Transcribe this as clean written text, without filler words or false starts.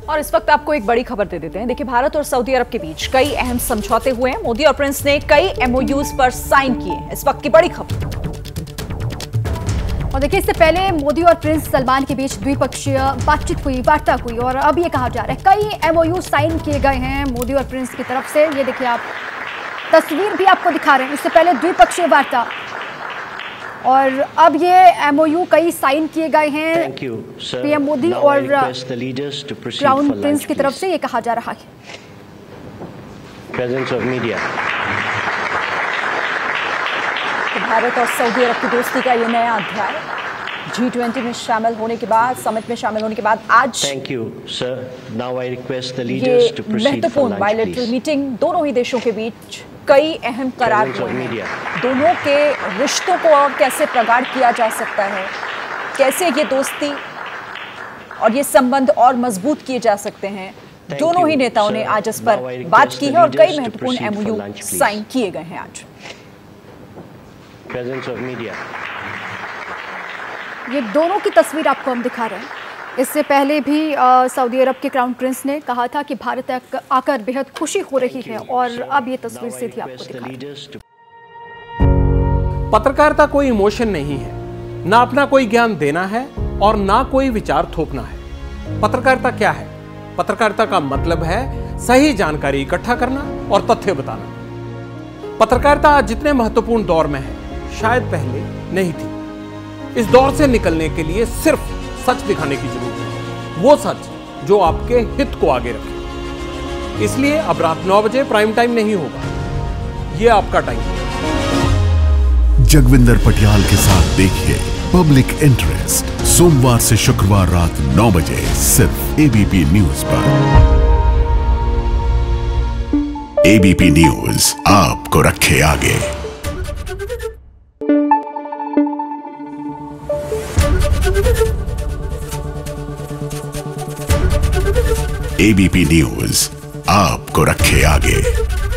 और इस वक्त आपको एक बड़ी खबर दे देते हैं। देखिए, भारत और सऊदी अरब के बीच कई अहम समझौते हुए हैं। मोदी और प्रिंस ने कई एमओयूज पर साइन किए हैं। इस वक्त की बड़ी खबर। और देखिए, इससे पहले मोदी और प्रिंस सलमान के बीच द्विपक्षीय बातचीत हुई, वार्ता हुई और अब ये कहा जा रहा है कई एमओयू साइन किए गए हैं मोदी और प्रिंस की तरफ से। ये देखिए, आप तस्वीर भी आपको दिखा रहे हैं। इससे पहले द्विपक्षीय वार्ता और अब ये एमओयू कई साइन किए गए हैं पीएम मोदी और क्राउन प्रिंस की तरफ से। ये कहा जा रहा है तो भारत और सऊदी अरब की दोस्ती का ये नया अध्याय G20 में शामिल होने के बाद, समिट में शामिल होने के बाद आज ये महत्वपूर्ण बायलैटरल मीटिंग दोनों ही देशों के बीच कई अहम करार हुए हैं। दोनों के रिश्तों को और कैसे प्रगाढ़ किया जा सकता है, कैसे ये दोस्ती और ये संबंध और मजबूत किए जा सकते हैं, दोनों ही नेताओं ने आज इस पर बात की है और कई महत्वपूर्ण एमओयू साइन किए गए हैं आज। ये दोनों की तस्वीर आपको हम दिखा रहे हैं। इससे पहले भी सऊदी अरब के क्राउन प्रिंस ने कहा था कि भारत आकर बेहद खुशी हो रही है और अब ये तस्वीर सीधी आपको दिखा रहे हैं। पत्रकारिता कोई इमोशन नहीं है, ना अपना कोई ज्ञान देना है और ना कोई विचार थोपना है। पत्रकारिता क्या है? पत्रकारिता का मतलब है सही जानकारी इकट्ठा करना और तथ्य बताना। पत्रकारिता आज जितने महत्वपूर्ण दौर में है, शायद पहले नहीं थी। इस दौर से निकलने के लिए सिर्फ सच दिखाने की जरूरत है, वो सच जो आपके हित को आगे रखे। इसलिए अब रात 9 बजे प्राइम टाइम नहीं होगा, ये आपका टाइम है। जगविंदर पटियाल के साथ देखिए पब्लिक इंटरेस्ट सोमवार से शुक्रवार रात 9 बजे सिर्फ एबीपी न्यूज पर। एबीपी न्यूज आपको रखे आगे। एबीपी न्यूज आपको रखे आगे।